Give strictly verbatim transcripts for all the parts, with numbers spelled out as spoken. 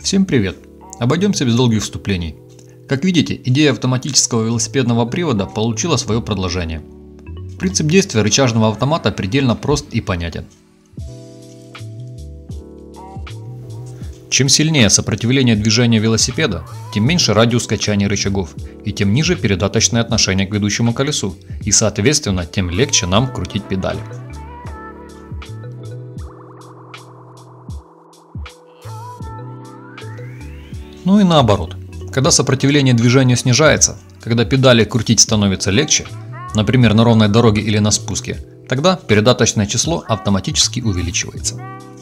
Всем привет! Обойдемся без долгих вступлений. Как видите, идея автоматического велосипедного привода получила свое продолжение. Принцип действия рычажного автомата предельно прост и понятен. Чем сильнее сопротивление движения велосипеда, тем меньше радиус качания рычагов, и тем ниже передаточное отношение к ведущему колесу, и соответственно тем легче нам крутить педали. Ну и наоборот. Когда сопротивление движению снижается, когда педали крутить становится легче, например на ровной дороге или на спуске, тогда передаточное число автоматически увеличивается.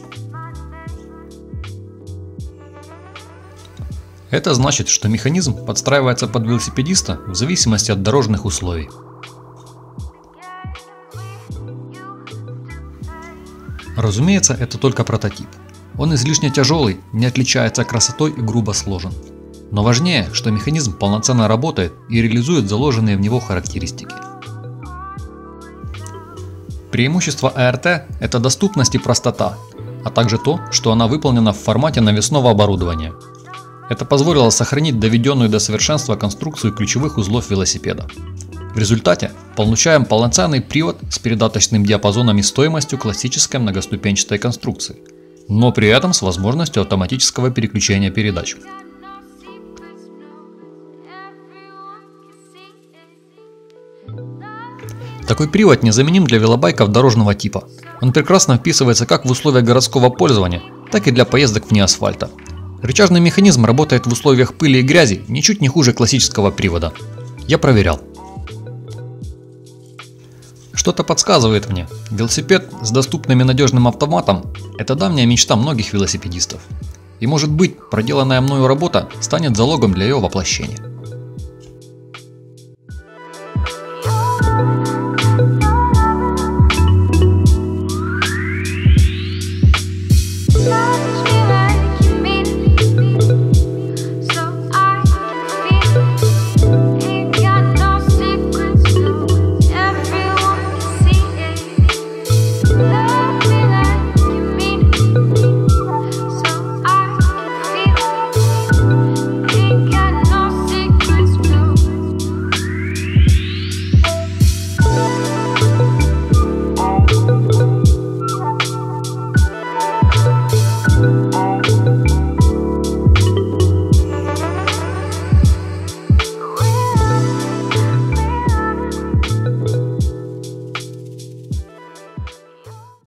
Это значит, что механизм подстраивается под велосипедиста в зависимости от дорожных условий. Разумеется, это только прототип. Он излишне тяжелый, не отличается красотой и грубо сложен. Но важнее, что механизм полноценно работает и реализует заложенные в него характеристики. Преимущество АРТ – это доступность и простота, а также то, что она выполнена в формате навесного оборудования. Это позволило сохранить доведенную до совершенства конструкцию ключевых узлов велосипеда. В результате получаем полноценный привод с передаточным диапазоном и стоимостью классической многоступенчатой конструкции, но при этом с возможностью автоматического переключения передач. Такой привод незаменим для велобайков дорожного типа. Он прекрасно вписывается как в условия городского пользования, так и для поездок вне асфальта. Рычажный механизм работает в условиях пыли и грязи ничуть не хуже классического привода. Я проверял. Что-то подсказывает мне, велосипед с доступным и надежным автоматом – это давняя мечта многих велосипедистов. И может быть, проделанная мною работа станет залогом для ее воплощения.